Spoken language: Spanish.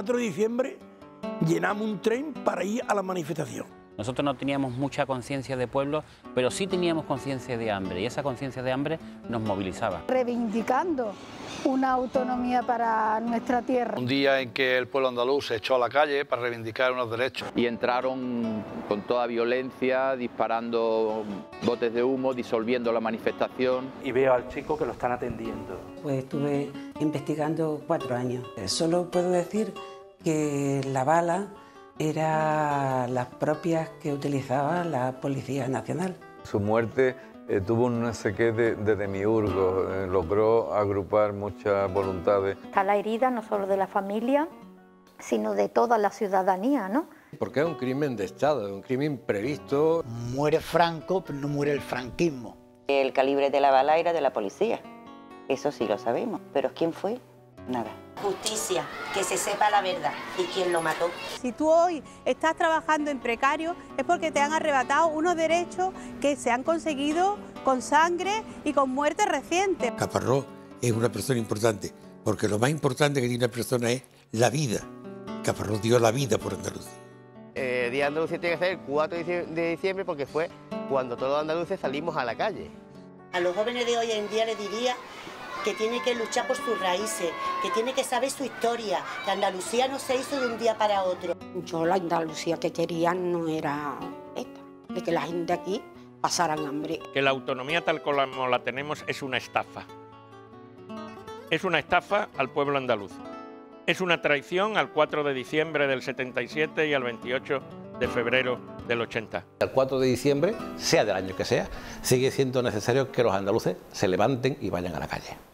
4 de diciembre llenamos un tren para ir a la manifestación. Nosotros no teníamos mucha conciencia de pueblo, pero sí teníamos conciencia de hambre, y esa conciencia de hambre nos movilizaba. Reivindicando una autonomía para nuestra tierra. Un día en que el pueblo andaluz se echó a la calle para reivindicar unos derechos. Y entraron con toda violencia, disparando botes de humo, disolviendo la manifestación. Y veo al chico que lo están atendiendo. Pues estuve investigando 4 años. Solo puedo decir que la bala era las propias que utilizaba la Policía Nacional. Su muerte tuvo un no sé qué de demiurgo, logró agrupar muchas voluntades. Está la herida no solo de la familia, sino de toda la ciudadanía, ¿no? Porque es un crimen de Estado, un crimen previsto. Muere Franco, pero no muere el franquismo. El calibre de la bala era de la policía, eso sí lo sabemos, pero ¿quién fue? Nada. Justicia, que se sepa la verdad y quién lo mató. Si tú hoy estás trabajando en precario es porque te han arrebatado unos derechos que se han conseguido con sangre y con muerte reciente. Caparrós es una persona importante, porque lo más importante que tiene una persona es la vida. Caparrós dio la vida por Andalucía. Día de Andalucía tiene que ser el 4 de diciembre porque fue cuando todos los andaluces salimos a la calle. A los jóvenes de hoy en día les diría que tiene que luchar por sus raíces, que tiene que saber su historia, que Andalucía no se hizo de un día para otro. Yo la Andalucía que quería no era esta, de que la gente aquí pasara hambre. Que la autonomía tal como la tenemos es una estafa. Es una estafa al pueblo andaluz. Es una traición al 4 de diciembre del 77 y al 28 de febrero del 80. El 4 de diciembre, sea del año que sea, sigue siendo necesario que los andaluces se levanten y vayan a la calle.